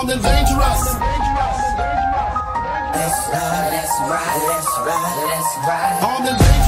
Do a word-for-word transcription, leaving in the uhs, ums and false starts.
armed and dangerous. Let's ride, let's ride, let's ride, let's ride. Armed and dangerous.